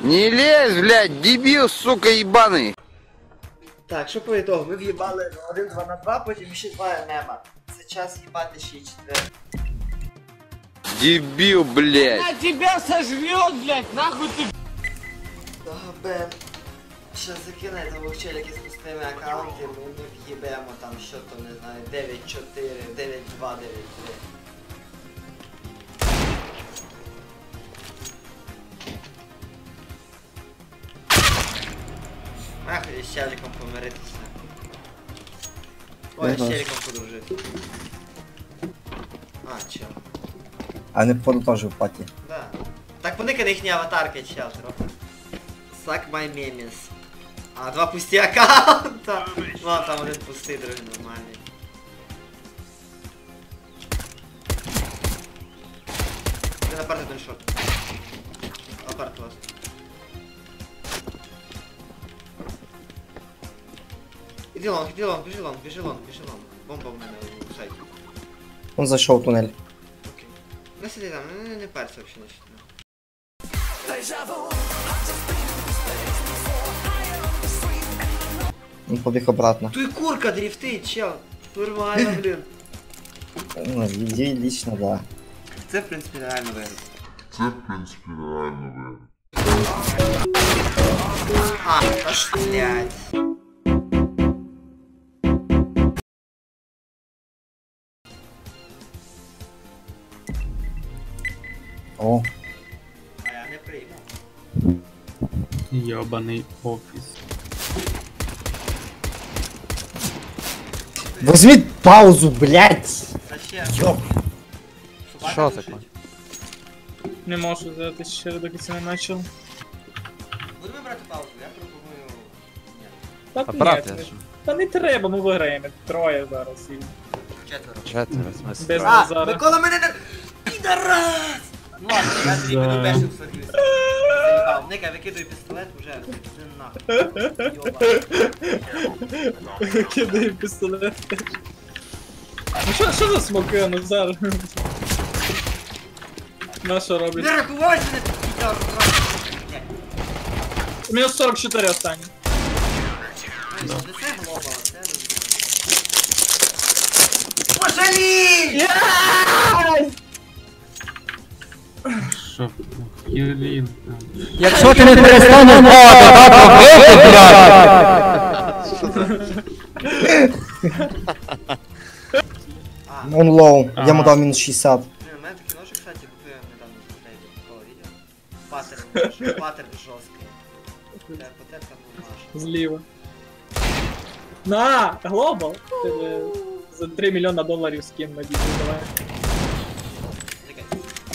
Не лезь, блядь, дебил, сука, ебаный. Так, що по ітогу? Ми в'їбали 1-2 на 2, потім ще 2 нема. Це час їбати ще й четвер. Дебил, блядь. На тебя сожрет, блядь, нахуй ты. Бен. Щас закине того челіки з пустими аккаунтами, ми в'їбемо там що то, не знаю, 9-4, 9-2, 9-3. Нахуй з челіком помиритися. Ой, з челіком подружити. А, чел. А не походу теж в паті. Да. Так поникане їхні аватарки, чел, трохи. Suck my memes. А, 2 пусті аккаунта. Ну, там один пустий, другий нормальний. Ти наперед один шот. Апарт вас. Іди лонг, біжи лонг, біжи лонг. Бомба в мене у сайті. Он зайшов в тунель. Окей. Не сиди там, не парься вообще не считаю. Він побіг обратно. Ты курка дрифтить, чел. Нормально, блин. Ну, її лично, да. Це, в принципі, реально виграти. А, та ж, блядь. О, А я не прийму. Йобаний офіс. возьміть паузу, блядь! Зачем? Йоп. Що таке? Не можу взяти ще доки це не почав. Будемо брати паузу, я пропоную... Ні. Та Апарат ні, я не- ж. Та не треба, ми виграємо. Троє зараз. І... Четверо. Четверо, в смысле. Без А, Назара. Микола мене не... Підарас! Ну ладно, я тобі піду бешик согрюся. Заїбав. Ника, викидуй пістолет, уже. Ти нахуй. Йоба. Кидаю пістолет. Ну що за смоки, Назар? На що робить? Не рахувайся, не підарас. Ні. Мінус 44 останні. Ну, це глоба, це розумію. Пожалій! Що? Юрін. Якщо ти не перестанеш мовити, то вийти, блядь! Он лоу, я йому дав мінус 60. Блин, у мене такі ножи, кстати, купив недавно в трейді. Такого відео. Паттерн жорсткий. Патерка наша. Зліва. На! Глобал! Тебе за 3 мільйона доларів скин на дітей, давай. Чекай.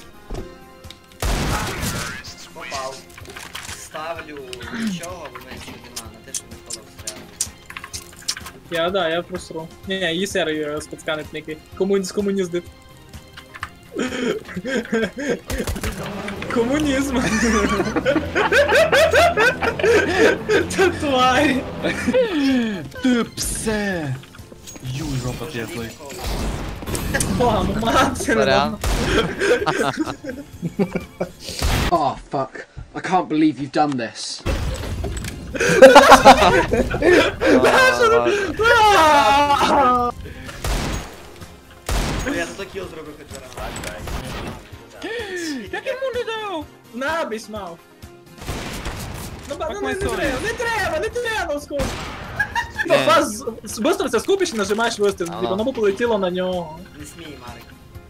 Попав. Ставлю нічого, бо мене нема, на те, що Микола встряв. Я просру. Не, її серію спецканить некий. Комуніздит. Комунізм. Та тварь. Ти псе! Юй, жопа п'ятлий. Ладно, мат. Сорян. Oh fuck. I can't believe you've done this. Я зато кіл зробив хоч раз. Як йому не дав? На, бісмав. Ну, не треба, скоро. Быстро це скупиш і нажимаєш вистріл, і воно полетіло на нього. Не смій, Марик.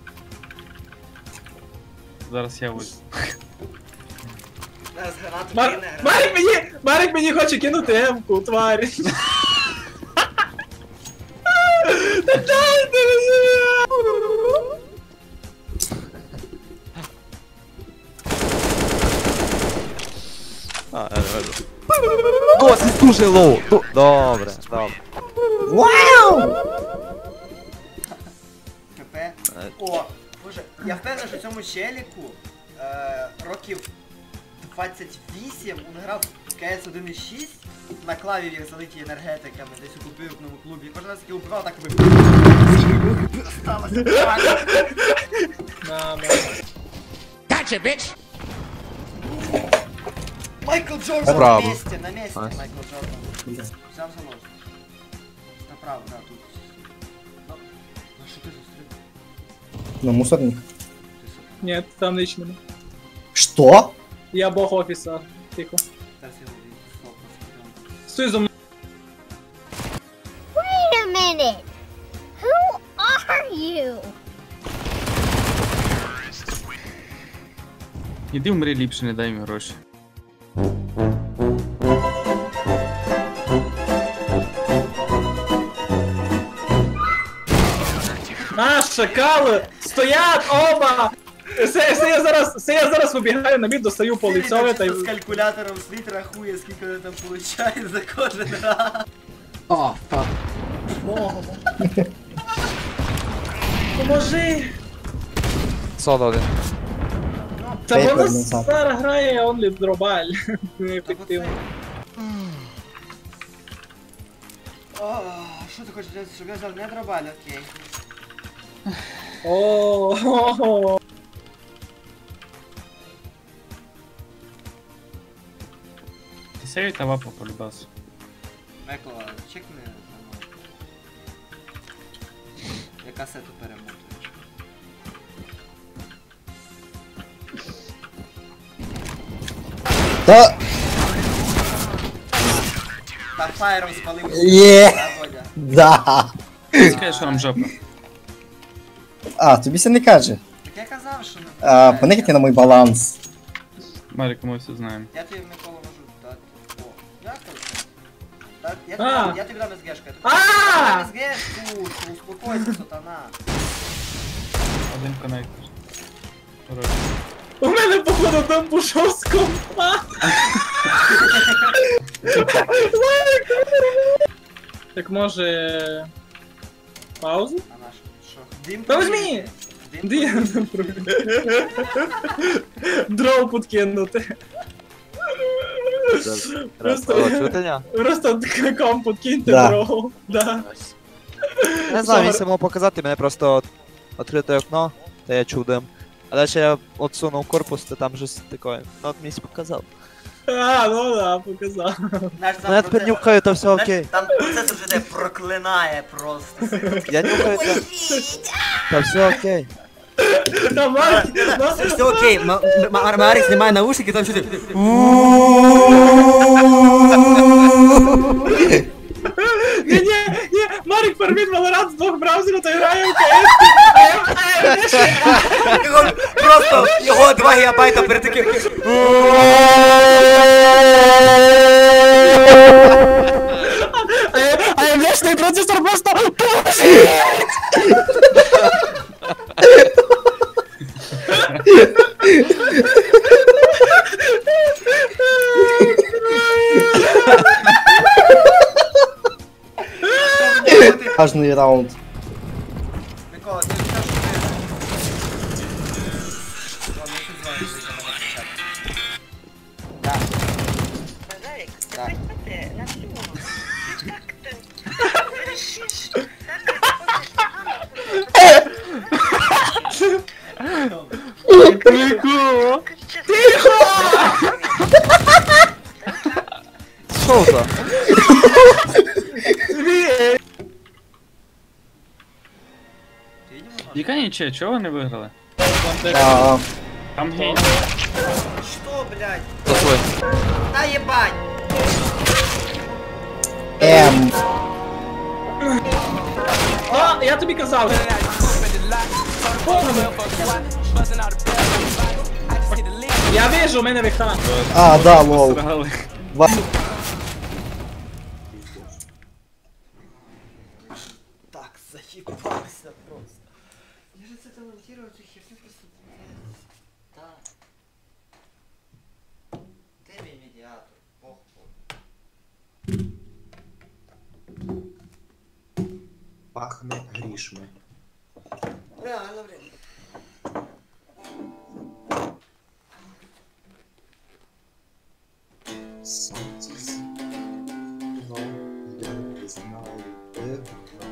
Зараз я вийду. Зараз гранату кине, Марик мені хоче кинути М-ку, тварь. Та дайте Досить дуже лоу! Добре, добре. Вау! КП. О, боже, я впевнений, що цьому челіку років 28 він грав в CS 1.6 на клаві, як залиті енергетиками, десь у купівному клубі. Кожен раз, як я убивав, так би... Осталося так. На, Gotcha, bitch! Майкл Джордан Справа. на месте, Найс. Майкл Джордан. Взяв заложник. Направо, да, тут. Ну, а що ти зустрів? На мусорник. Ні, там ніч нема. Что? Я бог офіса. Тихо. Зараз я буду стоп розповідати. Стой за мною. Wait a minute. Who are you? Іди вмри ліпше, не дай мені гроші. А, шакали! Стоять оба! Це я зараз вибігаю на мід, достаю по лицьові та й... З калькулятором світ рахує, скільки вони там получають за кожен раз. Oh, fuck. Поможи! Соло один. Та Пейпер вона назад. зараз грає онлі дробаль. Неефективно. О, що ти хочеш, щоб я взяв не дробаль, окей. О. Ти сейві та вапа полюбас. Микола, чекни за мною. Я касету перемотую. Да. Так фаєром спалив. Є. Да, Бодя. Да. Скажи, що нам жопа. А, тобі це не каже. Так я казав, що не Поникайте на мой баланс. Марик, ми все знаємо. Я тобі Микола можу дати. О, дякую. Так, я тобі дам СГшку. Я тобі А! дам СГшку, що успокойся, сатана. Один коннектор. Хорош. У мене походу там пішов з компа. Так може... Паузу? А наш, що? Дим Та візьми! Дим Дров подкинути. Просто комп подкиньте Да. дров. Да. Не знаю, він мав показати, мене просто відкрите окно, та я чув дим. А далі я отсунув корпус, та там щось таке. Ну от мені показав. А, ну да, показав. Ну я тепер нюхаю, то все окей. Там процесор вже проклинає просто. Я нюхаю, та все окей. Давай. Все окей, Марик знімає наушники, там чути. Ні, Марик переміг Valorant з двох браузерів та грає в КС. Просто його 2 гігабайта перед таким. А МВшний процесор просто... Важний раунд. Микола, ти ж кажеш, що ти... Ладно, я щось знаю, що там написати. Да. Да. Прикол. Що це? Яка нічия, чого ви не виграли? А, Там гейм. Что, блядь? Засвой. Да ебать! О, я тобі казав. Я вижу, у мене віха. а, да, лол. Срали. Так, заебался просто. Я же это монтирую, эту херню просто... Да. Где мой медиатор? Похуй. Пахне грішми. Реально, блин. Сонце сіло, я не знаю, де воно.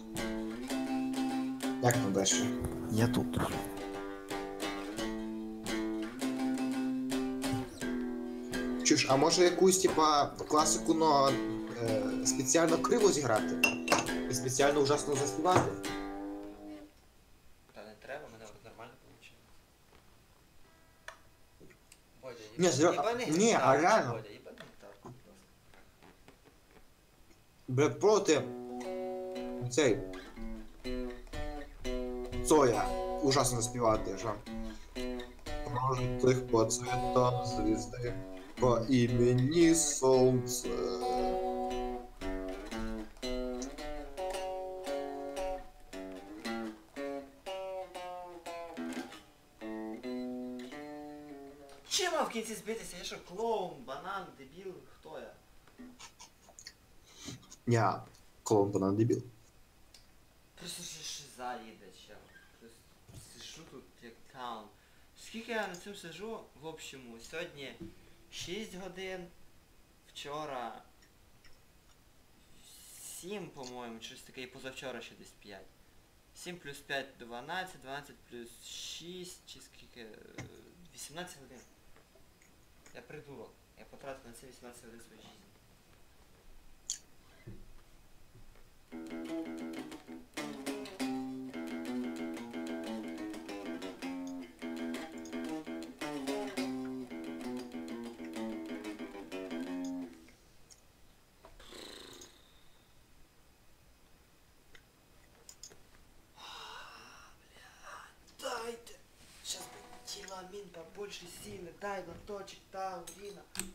Як там далі? Я тут. Чуєш, а може якусь, типа, класику, но спеціально криво зіграти? І спеціально ужасно заспівати? Та не треба, мене нормально вийшло. Бодя, Ні, ні, а реально. Бодя, їбани гітарку. Бред проти цей Цоя ужасно заспівати, що прожитих по цвітам звізди, по імені Сонце. Чим мав в кінці збитися? Я що, клоун, банан, дебіл, хто я? Я клоун банан дебіл. Просто шиза їде, чел. Просто сижу тут як каун. Скільки я на цьому сижу, в общому, сьогодні 6 годин, вчора 7, по-моєму, щось таке, і позавчора ще десь 5. 7 плюс 5 – 12, 12 плюс 6, чи скільки, 18 годин. Я придурок. Я потратив на це 18 годин своєї життя. Дайте! Сейчас бы теламин побольше силы, дай лоточек таурина.